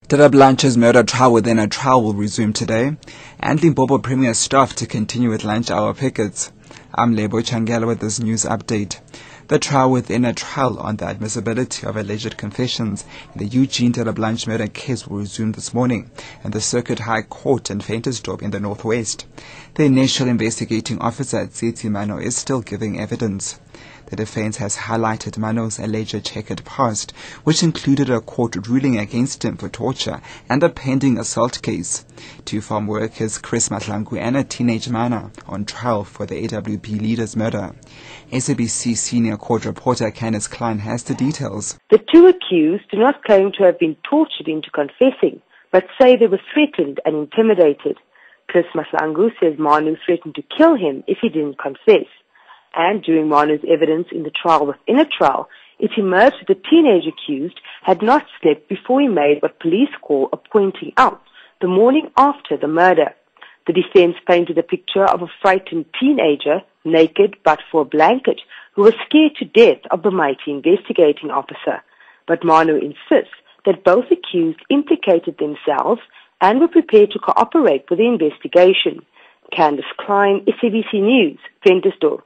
Dada Blanche's murder trial within a trial will resume today, and Limpopo Premier staff to continue with lunch hour pickets. I'm Lebo Changela with this news update. The trial within a trial on the admissibility of alleged confessions in the Eugene Dada Blanche murder case will resume this morning in the Circuit High Court in Ventersdorp in the northwest. The initial investigating officer at Tsitsi Mano is still giving evidence. The defense has highlighted Mano's alleged checkered past, which included a court ruling against him for torture and a pending assault case. Two farm workers, Chris Matlangu and a teenage Mana, on trial for the AWP leader's murder. SABC senior court reporter Candice Klein has the details. The two accused do not claim to have been tortured into confessing, but say they were threatened and intimidated. Chris Matlangu says Manu threatened to kill him if he didn't confess. And during Manu's evidence in the trial within a trial, it emerged that the teenage accused had not slept before he made what police call a pointing out the morning after the murder. The defense painted a picture of a frightened teenager, naked but for a blanket, who was scared to death of the mighty investigating officer. But Manu insists that both accused implicated themselves and were prepared to cooperate with the investigation. Candice Klein, SABC News, Ventersdorp.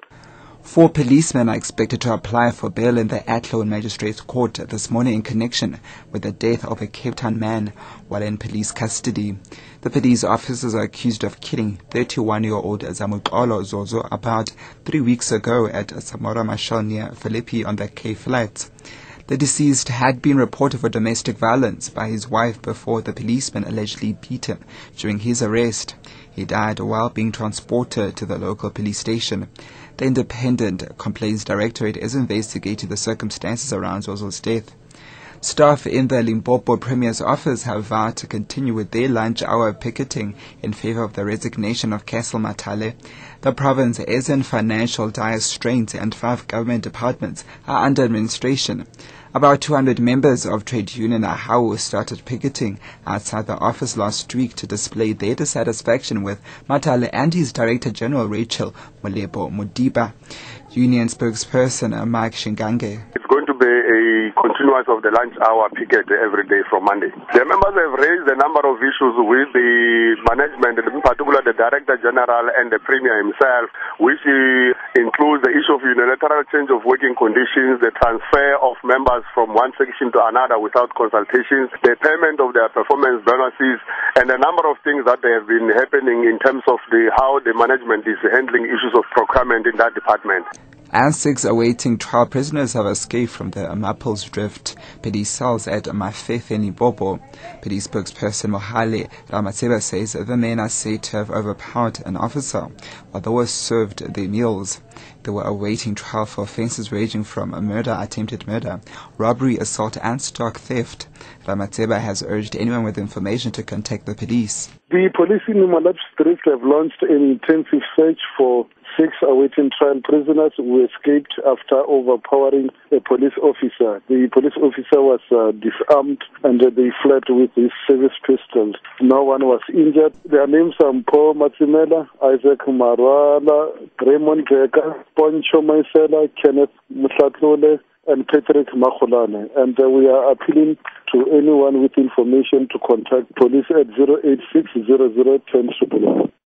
4 policemen are expected to apply for bail in the Athlone Magistrates Court this morning in connection with the death of a Cape Town man while in police custody. The police officers are accused of killing 31-year-old Zamuxolo Zozo about 3 weeks ago at Samora Machel near Philippi on the K Flats. The deceased had been reported for domestic violence by his wife before the policeman allegedly beat him during his arrest. He died while being transported to the local police station. The Independent Complaints Directorate is investigating the circumstances around Zozo's death. Staff in the Limpopo Premier's office have vowed to continue with their lunch hour picketing in favor of the resignation of Castle Matale. The province is in financial dire straits and 5 government departments are under administration. About 200 members of trade union AHAU started picketing outside the office last week to display their dissatisfaction with Matale and his Director General Rachel Molebo Modiba. Union spokesperson Mike Shingange. It's going to be a continuance of the lunch hour picket every day from Monday. The members have raised a number of issues with the management, in particular the Director General and the Premier himself, which includes the issue of unilateral change of working conditions, the transfer of members from one section to another without consultations, the payment of their performance bonuses, and a number of things that have been happening in terms of how the management is handling issues of procurement in that department. And 6 awaiting trial prisoners have escaped from the Maples Drift police cells at Mafefe in Limpopo. Police spokesperson Mohale Ramatseba says the men are said to have overpowered an officer while they were served their meals. They were awaiting trial for offences ranging from murder, attempted murder, robbery, assault and stock theft. Ramatseba has urged anyone with information to contact the police. The police in Maples Drift have launched an intensive search for 6 awaiting trial prisoners who escaped after overpowering a police officer. The police officer was disarmed and they fled with his service pistols. No one was injured. Their names are Paul Matsimela, Isaac Marwala, Raymond Geka, Poncho Maisela, Kenneth Mutlatlole, and Patrick Makholane. And we are appealing to anyone with information to contact police at 086 00 10